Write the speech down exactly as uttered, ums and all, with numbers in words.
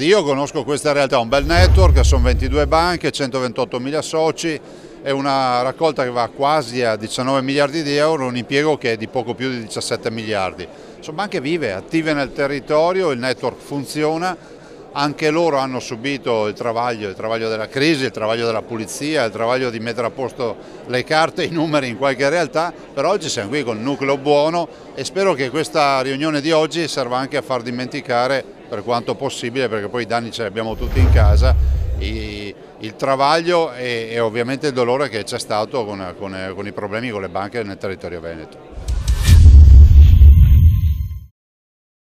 io conosco questa realtà, un bel network, sono ventidue banche, centoventottomila soci, è una raccolta che va quasi a diciannove miliardi di euro, un impiego che è di poco più di diciassette miliardi. Sono banche vive, attive nel territorio, il network funziona, anche loro hanno subito il travaglio, il travaglio della crisi, il travaglio della pulizia, il travaglio di mettere a posto le carte e i numeri in qualche realtà, però oggi siamo qui con il nucleo buono e spero che questa riunione di oggi serva anche a far dimenticare, per quanto possibile, perché poi i danni ce li abbiamo tutti in casa, i, il travaglio e, e ovviamente il dolore che c'è stato con, con, con i problemi con le banche nel territorio veneto.